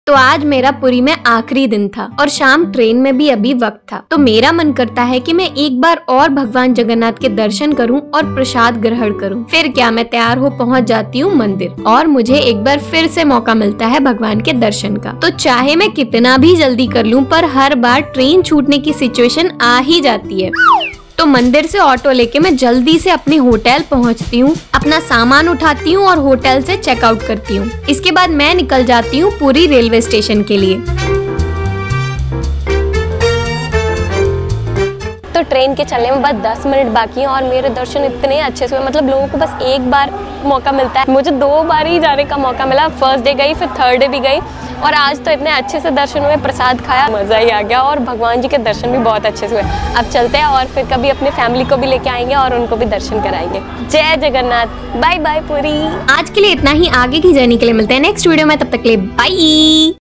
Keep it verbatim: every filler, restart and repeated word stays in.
तो आज मेरा पुरी में आखिरी दिन था और शाम ट्रेन में भी अभी वक्त था, तो मेरा मन करता है कि मैं एक बार और भगवान जगन्नाथ के दर्शन करूं और प्रसाद ग्रहण करूं। फिर क्या, मैं तैयार हो पहुंच जाती हूं मंदिर और मुझे एक बार फिर से मौका मिलता है भगवान के दर्शन का। तो चाहे मैं कितना भी जल्दी कर लूं, पर हर बार ट्रेन छूटने की सिचुएशन आ ही जाती है। तो मंदिर से ऑटो लेके मैं जल्दी से अपने होटल पहुंचती हूँ, अपना सामान उठाती हूँ और होटल से चेकआउट करती हूँ। इसके बाद मैं निकल जाती हूँ पुरी रेलवे स्टेशन के लिए। तो ट्रेन के चलने में बस दस मिनट बाकी हैं और मेरे दर्शन इतने अच्छे से हुए, मतलब लोगों को बस एक बार मौका मिलता है, मुझे दो बार ही जाने का मौका मिला। फर्स्ट डे गई, फिर थर्ड डे भी गई और आज तो इतने अच्छे से दर्शन हुए, प्रसाद खाया, मज़ा ही आ गया और भगवान जी के दर्शन भी बहुत अच्छे से हुए। अब चलते हैं और फिर कभी अपने फैमिली को भी लेके आएंगे और उनको भी दर्शन कराएंगे। जय जगन्नाथ, बाय बाय पुरी। आज के लिए इतना ही, आगे की जर्नी के लिए मिलते हैं नेक्स्ट वीडियो में, तब तक के लिए बाय।